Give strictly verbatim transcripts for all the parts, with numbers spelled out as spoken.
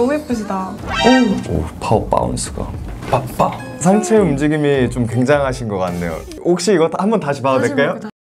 너무 예쁘시다. 오, 오 파워 바운스가 빠빠. 상체 움직임이 좀 굉장하신 것 같네요. 혹시 이거 한번 다시 봐도 다시 될까요? 볼까?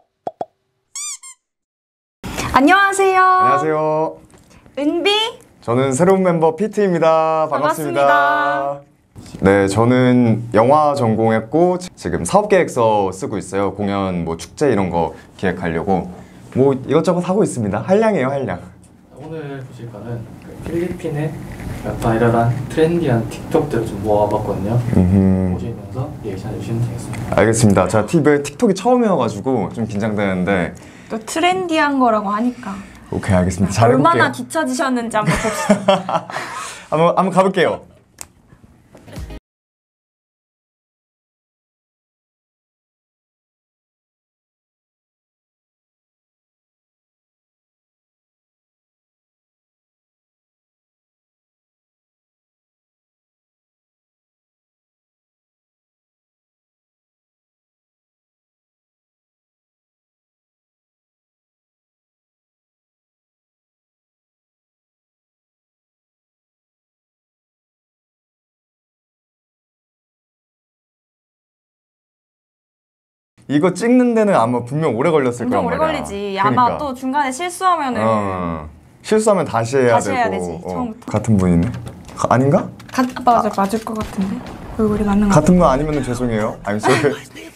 안녕하세요. 안녕하세요. 은비. 저는 새로운 멤버 피티입니다. 반갑습니다. 반갑습니다. 네, 저는 영화 전공했고 지금 사업계획서 쓰고 있어요. 공연, 뭐 축제 이런 거 기획하려고 뭐 이것저것 하고 있습니다. 한량이에요, 한량. 오늘 보실 거는 그 필리핀의 바이럴한 트렌디한 틱톡들을 좀 모아봤거든요. 음흠. 보시면서 리액션 해주시면 되겠습니다. 알겠습니다. 제가 티비 틱톡이 처음이어가지고 좀 긴장되는데 또 트렌디한 거라고 하니까. 오케이, 알겠습니다. 잘해볼게요. 얼마나 뒤처지셨는지 한번 봅시다. 한번, 한번 가볼게요. 이거 찍는 데는 아마 분명 오래 걸렸을 거란 엄청 오래 말이야. 걸리지. 그러니까. 아마 또 중간에 실수하면은 어, 실수하면 다시 해야 다시 되고. 해야 되지, 어, 처음부터. 같은 분이네? 가, 아닌가? 가, 맞아, 맞을 것 같은데. 얼굴이 맞는 거 같은 분 아니면 죄송해요. I'm sorry.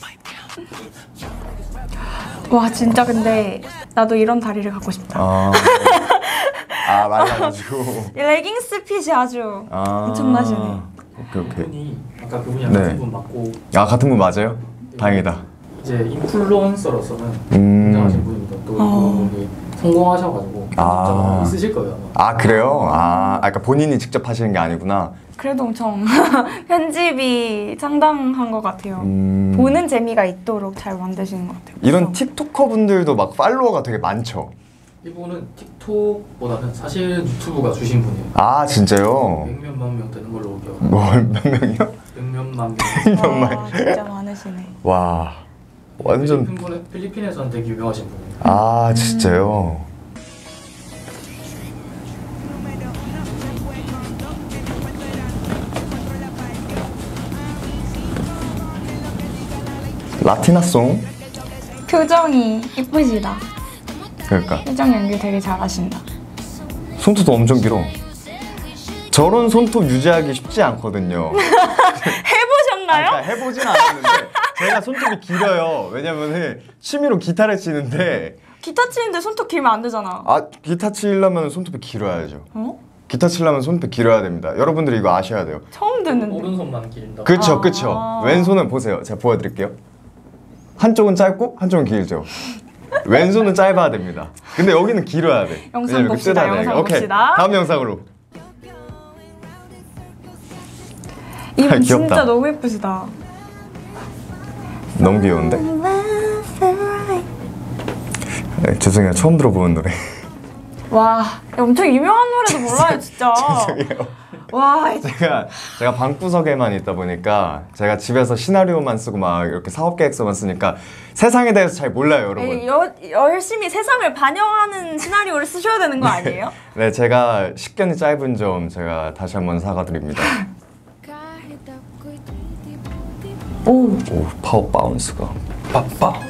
와, 진짜 근데 나도 이런 다리를 갖고 싶다. 아, 아 말라가지고. 이 레깅스 핏이 아주 아, 엄청나시네. 오케이 오케이. 그분이 아까 그분이 네. 같은 분 맞고 아, 같은 분 맞아요? 다행이다. 이제 인플루언서로서는 음. 굉장하신 분입니다. 또 어. 그분이 성공하셔가지고 아. 있으실 거예요 아마. 아, 그래요? 아, 아, 그러니까 본인이 직접 하시는 게 아니구나. 그래도 엄청 편집이 상당한 것 같아요. 음. 보는 재미가 있도록 잘 만드시는 것 같아요. 이런 그래서 틱토커 분들도 막 팔로워가 되게 많죠? 이분은 틱톡보다는 사실 유튜브가 주신 분이에요. 아, 진짜요? 백몇만 명 되는 걸로 기억합니다. 뭐, 몇 명이요? 백몇만 명. 정말. 와, 진짜 많으시네. 와, 완전. 필리핀 분은 필리핀에서는 되게 유명하신 분이에요. 아, 진짜요? 라티나송? 표정이 이쁘시다. 그러니까 표정 연기 되게 잘하신다. 손톱도 엄청 길어. 저런 손톱 유지하기 쉽지 않거든요. 해보셨나요? 아, 그러니까 해보진 않았는데 제가 손톱이 길어요. 왜냐면은 취미로 기타를 치는데 기타 치는데 손톱 길면 안 되잖아. 아, 기타 치려면 손톱이 길어야죠. 어? 기타 치려면 손톱이 길어야 됩니다. 여러분들이 이거 아셔야 돼요. 처음 듣는데. 오른손만 기른다. 그쵸, 아. 그쵸. 왼손은 보세요. 제가 보여드릴게요. 한쪽은 짧고 한쪽은 길죠. 왼손은 짧아야 됩니다. 근데 여기는 길어야 돼. 영상 왜냐면 봅시다, 뜯어야 영상 되니까. 오케이, 봅시다. 다음 영상으로. 이분 아, 귀엽다. 진짜 너무 예쁘시다. 너무 귀여운데? 네, 죄송해요. 처음 들어보는 노래. 와, 엄청 유명한 노래도 몰라요, 진짜. 죄송해요. 와, 제가 제가 방구석에만 있다 보니까 제가 집에서 시나리오만 쓰고 막 이렇게 사업 계획서만 쓰니까 세상에 대해서 잘 몰라요, 여러분. 에이, 여, 열심히 세상을 반영하는 시나리오를 쓰셔야 되는 거 아니에요? 네, 제가 식견이 짧은 점 제가 다시 한번 사과드립니다. 오, 오, 파워 바운스가 빠빠.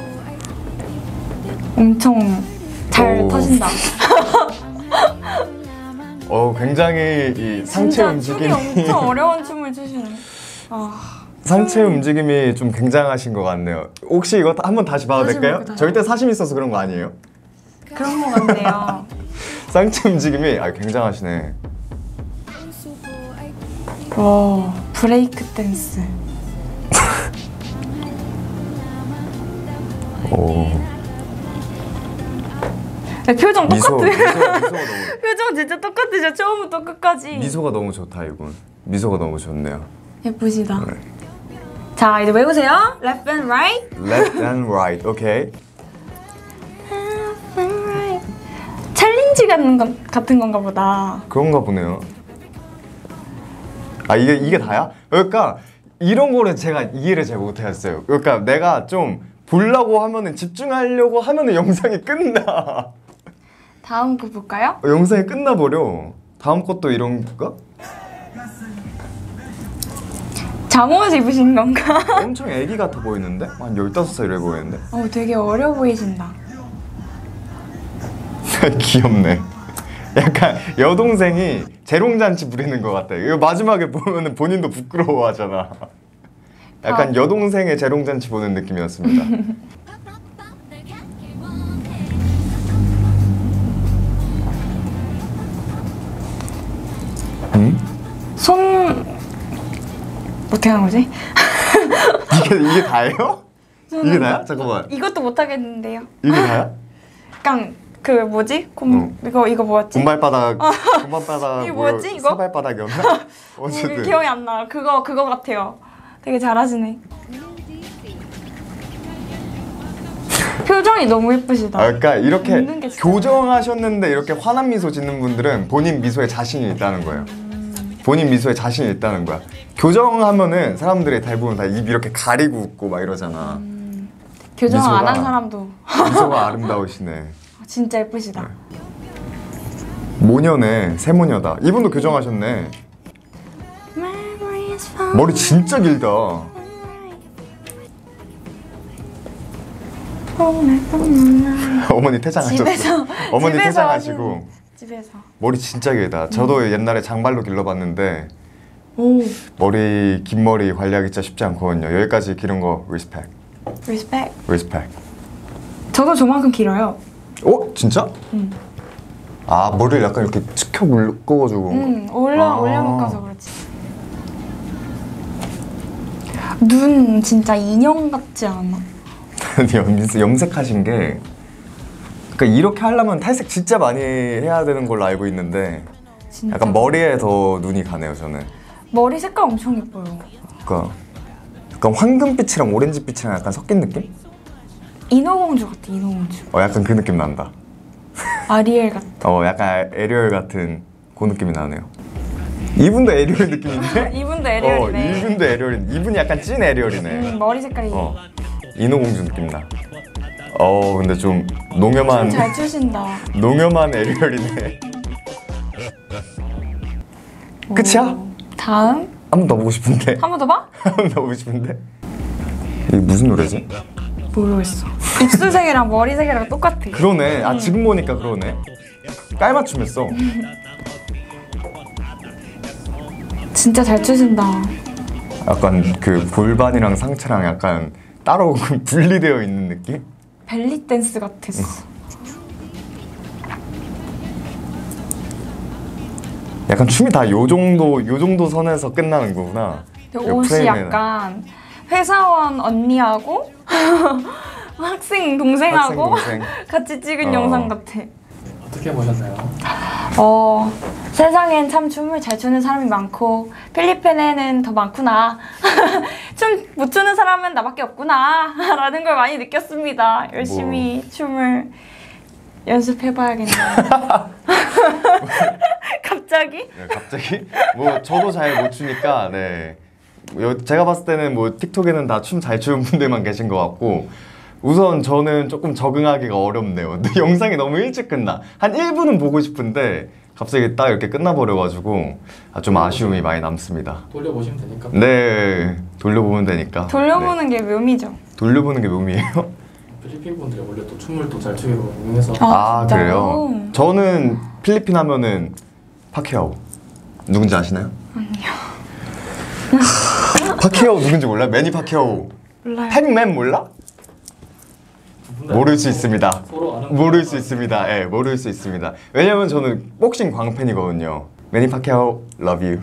엄청 잘 오. 타신다. 어, 굉장히 이 상체 진짜 움직임이 춤이 엄청 어려운 춤을 추시네. 아, 상체 움직임이 좀 굉장하신 것 같네요. 혹시 이거 한번 다시 봐도 다시 될까요? 볼까요? 저희 때 사심 있어서 그런 거 아니에요? 그런 거 같네요. 상체 움직임이 아, 굉장하시네. 와, 브레이크 댄스. 오. 네, 표정 미소, 똑같아. 미소, 미소가 너무 표정 진짜 똑같으셔. 처음부터 끝까지. 미소가 너무 좋다, 이분. 미소가 너무 좋네요. 예쁘시다. 네. 자, 이제 외우세요. Left and right. Left and right, 오케이. Left and right. 챌린지 같은, 건, 같은 건가 보다. 그런가 보네요. 아, 이게 이게 다야? 그러니까 이런 거를 제가 이해를 잘 못했어요. 그러니까 내가 좀 보려고 하면은 집중하려고 하면은 영상이 끝나. 다음 거 볼까요? 어, 영상이 끝나버려. 다음 것도 이런 거? 잠옷 입으신 건가? 엄청 애기 같아 보이는데? 한 열다섯 살이래 보이는데? 어, 되게 어려 보이신다. 귀엽네. 약간 여동생이 재롱잔치 부리는 것 같아. 이거 마지막에 보면은 본인도 부끄러워하잖아. 약간 아. 여동생의 재롱잔치 보는 느낌이었습니다. 응? 손... 어떻게 하는 거지? 이게 이게 다예요? 이게 다야? 잠깐만. 이것도 못하겠는데요. 이게 다야? 약간 그 뭐지? 곰... 이거 이거 뭐였지? 곰발바닥. 곰발바닥. 이게 뭐였지, 이거? 사발바닥이었나? 어쨌든. 음, 기억이 안 나. 그거 그거 같아요. 되게 잘하시네. 표정이 너무 예쁘시다. 아, 그러니까 이렇게 웃는 게 진짜 교정하셨는데 이렇게 환한 미소 짓는 분들은 본인 미소에 자신이 있다는 거예요. 본인 미소에 자신이 있다는 거야. 교정하면은 사람들이 대부분 다 입 이렇게 가리고 웃고 막 이러잖아. 음, 교정 안 한 미소가- 사람도 미소가 아름다우시네. 진짜 예쁘시다. 모녀네, 새모녀다. 이분도 교정하셨네. 머리 진짜 길다. 어머니 퇴장하셨어. 집에서 어머니 집에서 퇴장하시고 하시는- 집에서. 머리 진짜 길다. 저도 음. 옛날에 장발로 길러봤는데 오, 머리 긴 머리 관리하기 진짜 쉽지 않거든요. 여기까지 기른 거 리스펙. 리스펙. 리스펙. 저도 저만큼 길어요. 어? 진짜? 응. 아 머리를 약간 이렇게 치켜 묶어가지고 그런가? 응, 올려 아. 올려 묶어서 그렇지. 눈 진짜 인형 같지 않아? 염, 염색하신 게 그러니까 이렇게 하려면 탈색 진짜 많이 해야 되는 걸로 알고 있는데 진짜. 약간 머리에 더 눈이 가네요 저는. 머리 색깔 엄청 예뻐요. 그러니까 약간 황금빛이랑 오렌지빛이랑 약간 섞인 느낌? 인어공주 같아, 인어공주. 어 약간 그 느낌 난다. 아리엘 같아. 어 약간 에리얼 같은 그 느낌이 나네요. 이분도 에리얼 느낌인데? 이분도 에리얼이네. 어, 이분도 에리얼. 이분이 약간 찐 에리얼이네. 음, 머리 색깔이 어 인어공주 느낌 나. 어 근데 좀 농염한 잘 추신다. 농염한 에리얼이네. 끝이야? 오. 다음 한 번 더 보고 싶은데. 한 번 더 봐? 한 번 더 보고 싶은데. 이게 무슨 노래지? 모르겠어. 입술색이랑 머리색이랑 똑같아. 그러네. 아 지금 보니까 그러네. 깔맞춤했어. 진짜 잘 추신다. 약간 그 골반이랑 상체랑 약간 따로 분리되어 있는 느낌? 벨리 댄스 같았어. 약간 춤이 다 요 정도 요 정도 선에서 끝나는 거구나. 근데 요 옷이 프레임에는. 약간 회사원 언니하고 학생 동생하고 학생, 동생. 같이 찍은 어. 영상 같아. 어떻게 보셨나요? 어, 세상엔 참 춤을 잘 추는 사람이 많고 필리핀에는 더 많구나. 춤 못 추는 사람은 나밖에 없구나 라는 걸 많이 느꼈습니다. 열심히 뭐. 춤을 연습해봐야겠네요. 갑자기? 네, 갑자기 뭐 저도 잘 못 추니까 네. 요- 제가 봤을 때는 뭐 틱톡에는 다 춤 잘 추는 분들만 계신 것 같고 우선 저는 조금 적응하기가 어렵네요. 근데 영상이 너무 일찍 끝나. 한 일 분은 보고 싶은데 갑자기 딱 이렇게 끝나버려가지고 아, 좀 아쉬움이 많이 남습니다. 돌려보시면 되니까. 네, 돌려보면 되니까. 돌려보는 게 묘미죠. 네. 돌려보는 게 묘미예요? 필리핀 분들이 원래 또 춤을 또 잘 추기로 유명해서 아, 아, 진짜요? 그래요? 저는 필리핀 하면은 파키아오 누군지 아시나요? 아니요. 파키아오 누군지 몰라요? 매니 파키아오. 몰라요. 팩맨 몰라? 두분 다 모를 수 있습니다. 서로 아는 모를 거 수 있습니다. 예, 모를 수 있습니다. 왜냐면 저는 복싱 광팬이거든요. 매니 파키아오 love you.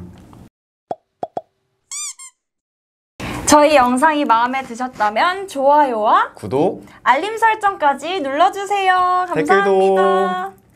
저희 영상이 마음에 드셨다면 좋아요와 구독 알림 설정까지 눌러주세요. 댓글도. 감사합니다.